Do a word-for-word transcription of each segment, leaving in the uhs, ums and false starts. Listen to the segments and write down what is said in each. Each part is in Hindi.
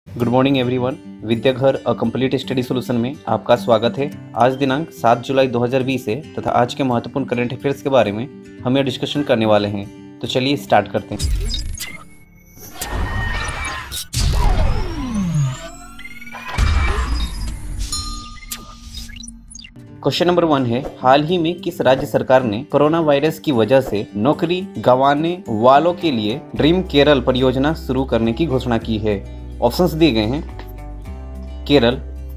Good morning everyone. Vidyaghar a complete study solution में आपका स्वागत है। आज दिनांक सात जुलाई दो हज़ार बीस है तथा आज के महत्वपूर्ण करंट अफेयर्स के बारे में हम यह डिस्कशन करने वाले हैं। तो चलिए स्टार्ट करते हैं। क्वेश्चन नंबर वन है, हाल ही में किस राज्य सरकार ने कोरोना वायरस की वजह से नौकरी गंवाने वालों के लिए ड्रीम केरल परियोजना शुरू करने की घोषणा की है? ऑप्शंस दिए गए हैं, केरल,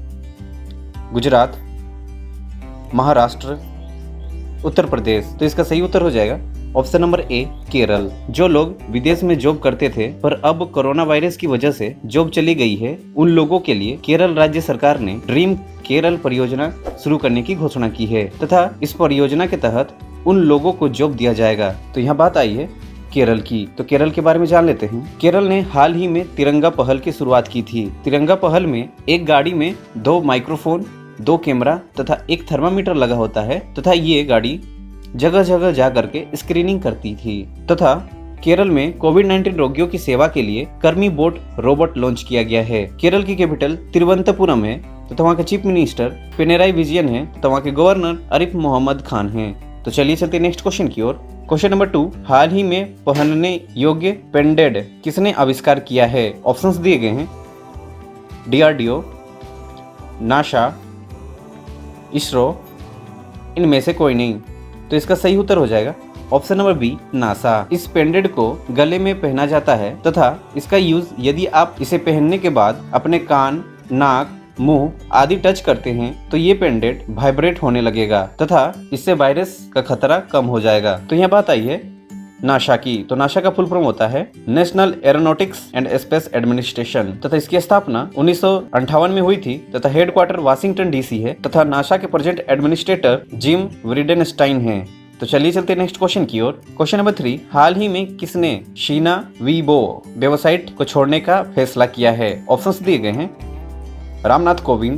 गुजरात, महाराष्ट्र, उत्तर प्रदेश। तो इसका सही उत्तर हो जाएगा ऑप्शन नंबर ए, केरल। जो लोग विदेश में जॉब करते थे पर अब कोरोना वायरस की वजह से जॉब चली गई है, उन लोगों के लिए केरल राज्य सरकार ने ड्रीम केरल परियोजना शुरू करने की घोषणा की है तथा इस परियोजना के तहत उन लोगों को जॉब दिया जाएगा। तो यहाँ बात आई है केरल की। तो केरल के बारे में जान लेते हैं। केरल ने हाल ही में तिरंगा पहल की शुरुआत की थी। तिरंगा पहल में एक गाड़ी में दो माइक्रोफोन, दो कैमरा तथा एक थर्मामीटर लगा होता है तथा ये गाड़ी जगह जगह जा करके स्क्रीनिंग करती थी तथा केरल में कोविड नाइन्टीन रोगियों की सेवा के लिए कर्मी बोट रोबोट लॉन्च किया गया है। केरल की कैपिटल तिरुवनंतपुरम है तथा वहाँ के चीफ मिनिस्टर पिनेराई विजयन है तथा वहाँ के गवर्नर आरिफ मोहम्मद खान हैं। तो चलिए चलते नेक्स्ट क्वेश्चन की ओर। क्वेश्चन नंबर टू, हाल ही में पहनने योग्य पेंडेड किसने आविष्कार किया है? ऑप्शंस दिए गए हैं, D R D O, NASA, ISRO, इनमें से कोई नहीं। तो इसका सही उत्तर हो जाएगा ऑप्शन नंबर बी, नासा। इस पेंडेड को गले में पहना जाता है तथा इसका यूज यदि आप इसे पहनने के बाद अपने कान, नाक, मुंह आदि टच करते हैं तो ये पेंडेंट वाइब्रेट होने लगेगा तथा इससे वायरस का खतरा कम हो जाएगा। तो यहाँ बात आई है नासा की। तो नासा का फुल फॉर्म होता है national aeronautics and space administration तथा इसकी स्थापना उन्नीस सौ अंठावन में हुई थी तथा हेडक्वार्टर वाशिंगटन डीसी है तथा नासा के प्रेजेंट एडमिनिस्ट्रेटर जिम व्रीडेनस्टाइन है। तो चलिए चलते नेक्स्ट क्वेश्चन की ओर। क्वेश्चन नंबर थ्री, हाल ही में किसने शीना वीबो वेबसाइट को छोड़ने का फैसला किया है? ऑप्शंस दिए गए हैं, रामनाथ कोविंद,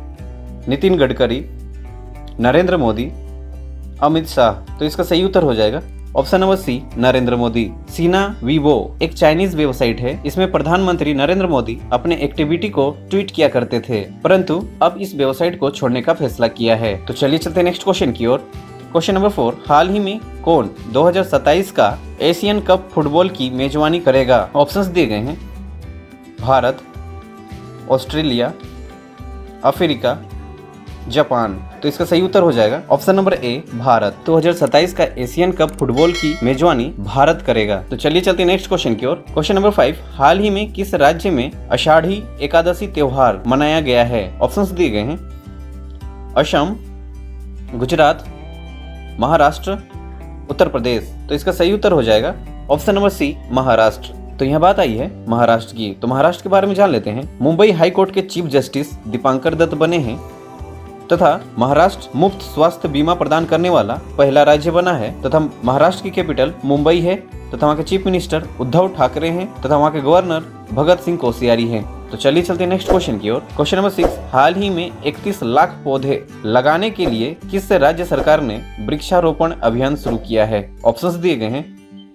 नितिन गडकरी, नरेंद्र मोदी, अमित शाह। तो इसका सही उत्तर हो जाएगा option number C, Narendra Modi. Sina Weibo एक चाइनीज वेबसाइट है। इसमें प्रधानमंत्री नरेंद्र मोदी अपने एक्टिविटी को ट्वीट किया करते थे परंतु अब इस वेबसाइट को छोड़ने का फैसला किया है। तो चलिए चलते नेक्स्ट क्वेश्चन की ओर। क्वेश्चन नंबर फोर, हाल ही में कौन दो हज़ार सत्ताईस का एशियन कप फुटबॉल की मेजबानी करेगा? ऑप्शंस दिए गए हैं, भारत, ऑस्ट्रेलिया, अफ्रीका, जापान। तो इसका सही उत्तर हो जाएगा ऑप्शन नंबर ए, भारत। दो हज़ार सत्ताईस का एशियन कप फुटबॉल की मेजबानी भारत करेगा। तो चलिए चलते नेक्स्ट क्वेश्चन की ओर। क्वेश्चन नंबर फाइव, हाल ही में किस राज्य में आषाढ़ी एकादशी त्योहार मनाया गया है? ऑप्शंस दिए गए हैं, असम, गुजरात, महाराष्ट्र, उत्तर प्रदेश। तो इसका सही उत्तर हो जाएगा ऑप्शन नंबर सी, महाराष्ट्र। तो यहाँ बात आई है महाराष्ट्र की। तो महाराष्ट्र के बारे में जान लेते हैं। मुंबई हाई कोर्ट के चीफ जस्टिस दीपांकर दत्त बने हैं तथा महाराष्ट्र मुफ्त स्वास्थ्य बीमा प्रदान करने वाला पहला राज्य बना है तथा महाराष्ट्र की कैपिटल मुंबई है तथा वहाँ के चीफ मिनिस्टर उद्धव ठाकरे हैं तथा वहाँ के गवर्नर भगत सिंह कोश्यारी हैं। तो चलिए चलते नेक्स्ट क्वेश्चन की ओर। क्वेश्चन नंबर सिक्स, हाल ही में इकतीस लाख पौधे लगाने के लिए किस राज्य सरकार ने वृक्षारोपण अभियान शुरू किया है? ऑप्शंस दिए गए हैं,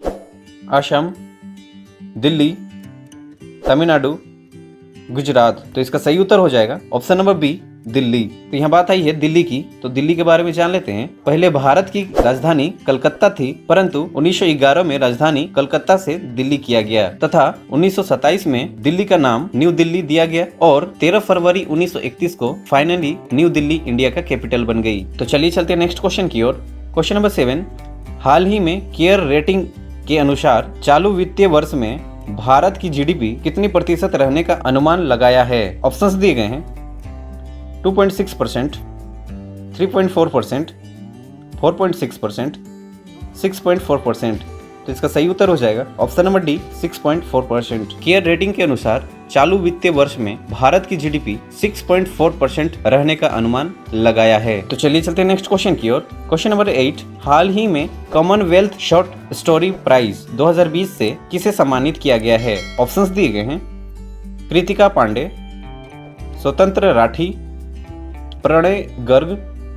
असम, दिल्ली, तमिलनाडु, गुजरात। तो इसका सही उत्तर हो जाएगा ऑप्शन नंबर बी, दिल्ली। तो यहाँ बात आई है दिल्ली की। तो दिल्ली के बारे में जान लेते हैं। पहले भारत की राजधानी कलकत्ता थी परंतु उन्नीस सौ ग्यारह में राजधानी कलकत्ता से दिल्ली किया गया तथा उन्नीस सौ सत्ताईस में दिल्ली का नाम न्यू दिल्ली दिया गया और तेरह फरवरी उन्नीस सौ इकतीस को फाइनली न्यू दिल्ली इंडिया का कैपिटल बन गई। तो चलिए चलते नेक्स्ट क्वेश्चन की ओर। क्वेश्चन नंबर सेवन, हाल ही में केयर रेटिंग के अनुसार चालू वित्तीय वर्ष में भारत की जीडीपी कितनी प्रतिशत रहने का अनुमान लगाया है? ऑप्शंस दिए गए हैं, two point six percent, three point four percent, four point six percent, six point four percent. तो इसका सही उत्तर हो जाएगा option number D, six point four percent. Care rating के अनुसार चालू वित्तीय वर्ष में भारत की GDP six point four percent रहने का अनुमान लगाया है। तो चलिए चलते हैं नेक्स्ट क्वेश्चन की ओर। क्वेश्चन नंबर एट, हाल ही में कॉमनवेल्थ शॉर्ट स्टोरी प्राइज दो हज़ार बीस से किसे सम्मानित किया गया है? ऑप्शंस दिए गए हैं, कृतिका पांडे, स्वतंत्र राठी, प्रणय गर्ग,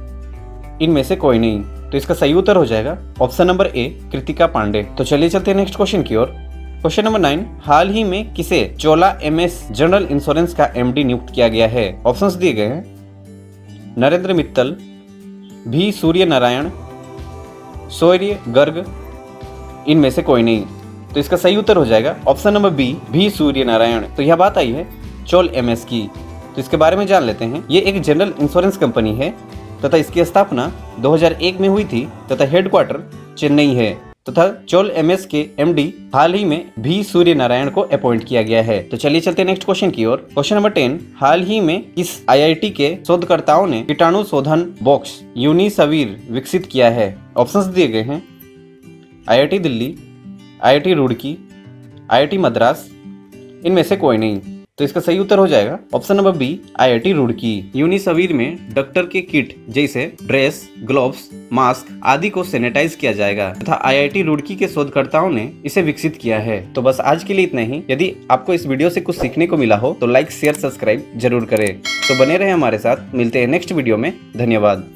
इनमें से कोई नहीं। तो इसका सही उत्तर हो जाएगा option number A, Kritika Pandey. तो चलिए चलते हैं नेक्स्ट क्वेश्चन की ओर। क्वेश्चन नंबर नाइन, हाल ही में किसे चोला एमएस जनरल इंश्योरेंस का एमडी नियुक्त किया गया है? ऑप्शंस दिए गए हैं नरेंद्र मित्तल, भी सूर्य नारायण, सूर्य गर्ग, इनमें से कोई नहीं। तो इसका सही उत्तर हो जाएगा ऑप्शन नंबर बी, भी सूर्य नारायण। तो यह बात आई है चोल एमएस की, तो इसके बारे में जान लेते हैं। ये एक जनरल इंश्योरेंस कंपनी है तथा इसकी स्थापना दो हज़ार एक में हुई थी तथा हेडक्वार्टर चेन्नई है तथा चोल एमएस के एमडी हाल ही में भी सूर्य नारायण को अपॉइंट किया गया है। तो चलिए चलते हैं नेक्स्ट क्वेश्चन की ओर। क्वेश्चन नंबर टेन, हाल ही में इस आईआईटी के शोधकर्ताओं ने कीटाणु शोधन बॉक्स यूनिसवीर विकसित किया है? ऑप्शंस दिए गए हैं IIT Delhi, IIT Roorkee, IIT Madras, इनमें से कोई नहीं। तो इसका सही उत्तर हो जाएगा option number B, IIT Roorkee. यूनिसवीर में डॉक्टर के किट जैसे ड्रेस, ग्लोव्स, मास्क आदि को सैनिटाइज किया जाएगा तथा आईआईटी रुड़की के शोधकर्ताओं ने इसे विकसित किया है। तो बस आज के लिए इतना ही। यदि आपको इस वीडियो से कुछ सीखने को मिला हो तो लाइक शेयर सब्सक्राइब जरूर करें। तो बने रहे हमारे साथ, मिलते हैं नेक्स्ट वीडियो में। धन्यवाद।